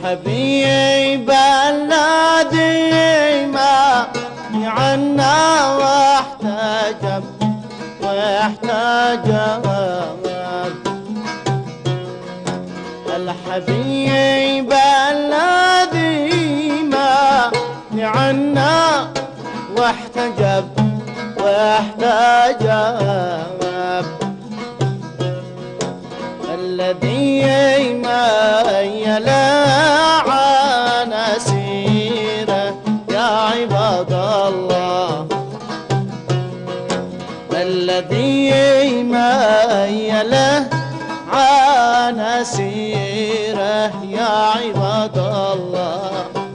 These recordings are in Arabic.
الحبيب الذي ما عنا واحتجب الحبيب الذي ما عنا واحتجب الذي ميل عن سيره يا عباد الله، الذي ميل عن سيره يا عباد الله.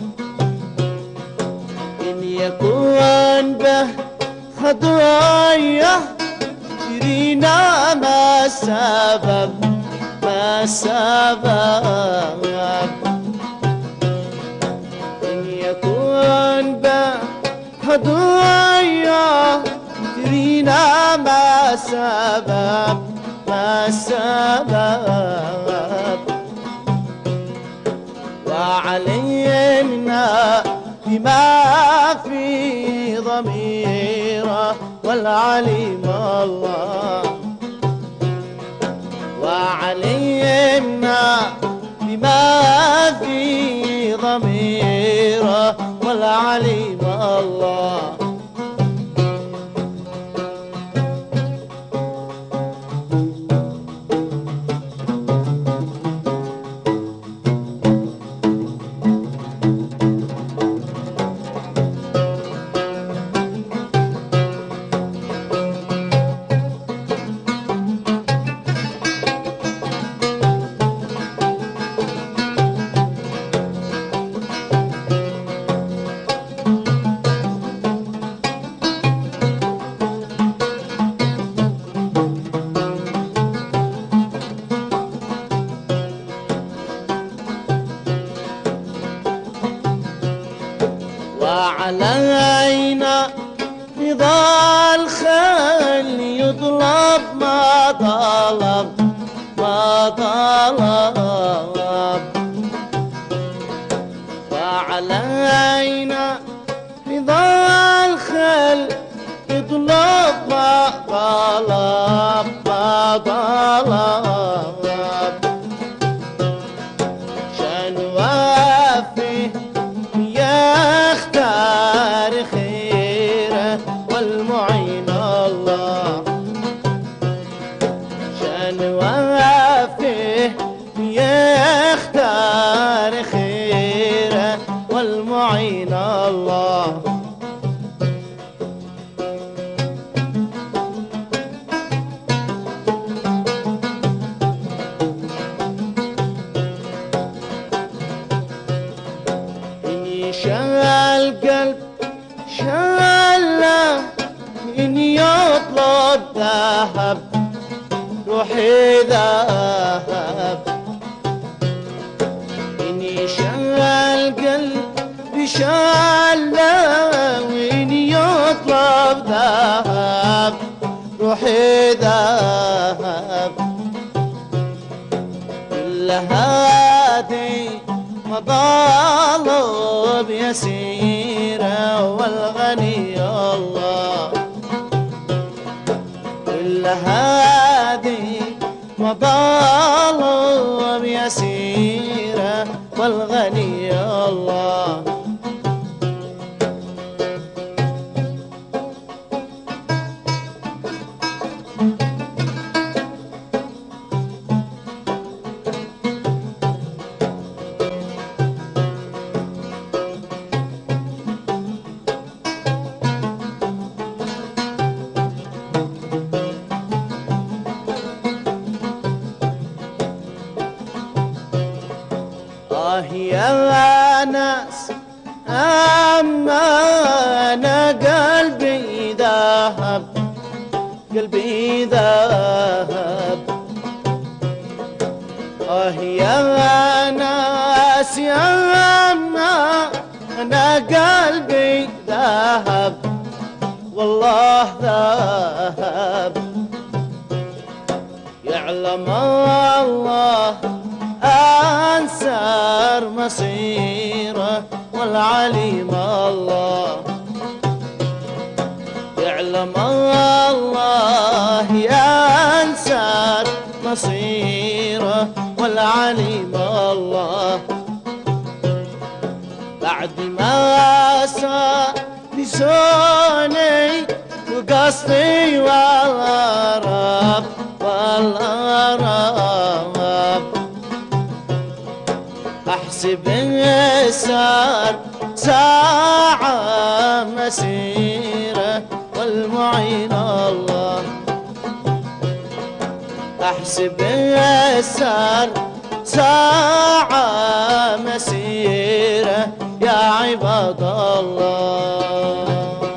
إن يكون به خطايا يرينا ما السبب إن يكون به خطايا يرينا ما السبب وعلمنا بما في ضميره والعليم الله، وعلمنا بما في ضميره والعليم الله. وعلينا رضا الخل يطلب ما طلب وعلينا رضا الخل يطلب ما طلب شان وافي يختار خيره والمعين الله، شان وافيه يختار خيره والمعين الله. القلب شاله إن يطلب ذهب روحي ذهب، إن شال القلب شاله وإن يطلب ذهب روحي ذهب. كل هذه مطالب يسيرة والغني الله، كل هذه مطالب يسيرة والغني الله. يا ناس أما أنا قلبي ذهب يا ناس أما أنا قلبي ذهب والله ذهب. يعلم الله أنسى يسر مصيره والعليم الله يعلم الله ينسر مصيره والعليم الله بعد ما صار لساني وقصدي والله رب والله رب احسب صار ساعة مسيرة والمعين الله احسب صار ساعة مسيرة يا عباد الله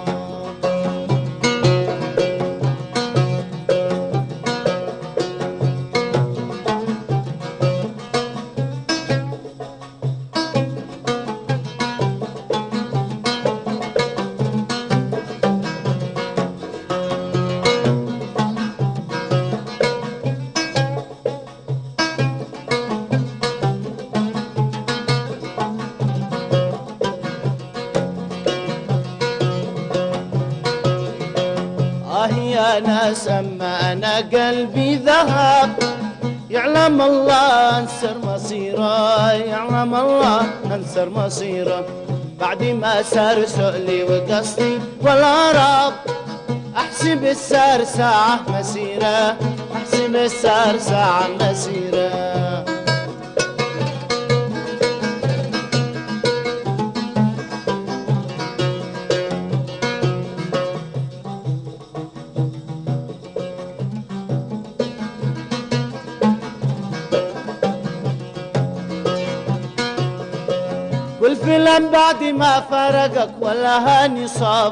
يا ناس أما أنا قلبي ذهب يعلم الله أنسر مصيره يعلم الله أنسر مصيره بعد ما سار سؤلي وقصدي والعرب أحسب السار ساعة مسيرة أحسب السار ساعة مسيرة والفيلم بعد ما فرقك ولا هاني صاب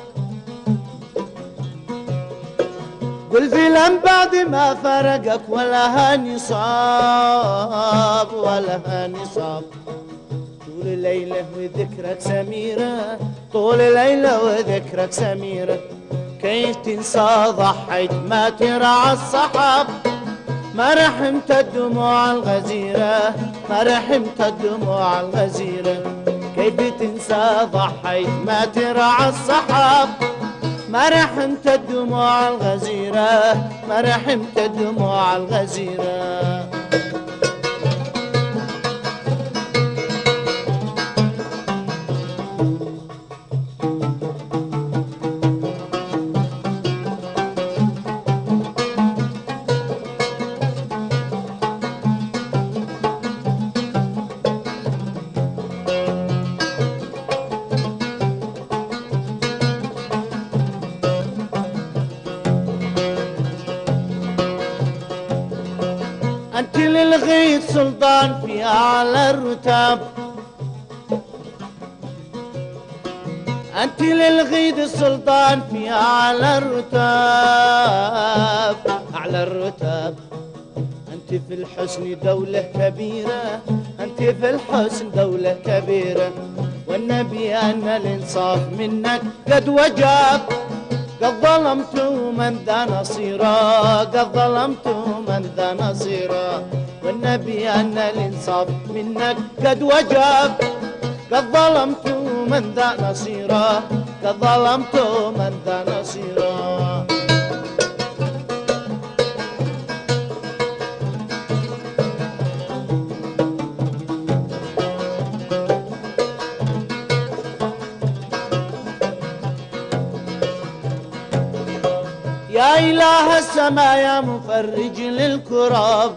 والفيلم بعد ما فرقك ولا هاني صاب ولا هاني صاب طول الليلة وذكرك سميرة طول الليلة وذكرك سميرة كيف تنسى ضحيت ما ترعى الصحاب ما رحمت الدموع الغزيرة ما رحمت الدموع الغزيرة كيف تنسى ضحيت ما ترعى الصحاب ما رحمت الدموع الغزيرة ما رحمت الدموع الغزيرة أنت للغيث سلطان في أعلى الرتاب أنت للغيث سلطان في أعلى الرتاب أعلى الرتاب أنت في الحسن دولة كبيرة أنت في الحسن دولة كبيرة والنبي أن الإنصاف منك قد وجب قد ظلمت من ذا نصيرا قد ظلمت من ذا نصيرا والنبي أن الإنصاف منك قد وجب قد ظلمت من ذا نصيرا قد ظلمت من ذا نصيرا يا إله السماء يا مفرج للكراب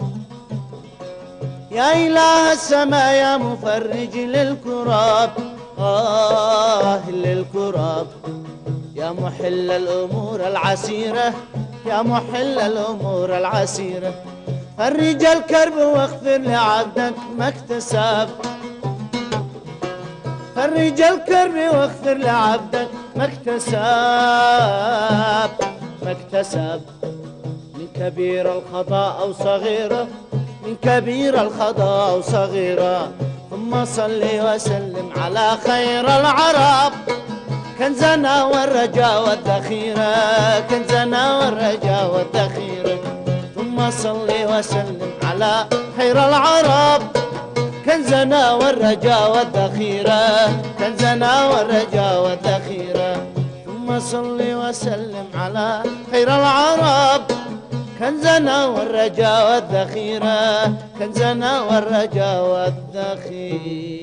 يا إله السماء يا مفرج للكراب للكراب يا محل الأمور العسيرة يا محل الأمور العسيرة فرج الكرب واغفر لعبدك ما اكتسب فرج الكرب واغفر لعبدك ما اكتسب من كبير الخطأ أو صغيرة من كبير الخطأ أو صغيرة ثم صل وسلم على خير العرب كنزنا والرجاء والذخيرة كنزنا والرجاء والذخيرة ثم صل وسلم على خير العرب كنزنا والرجاء والذخيرة، كنزنا والرجاء والذخيرة. ثم صل وسلم على خير العرب، كنزنا والرجاء والذخيرة، كنزنا والرجاء والذخيرة.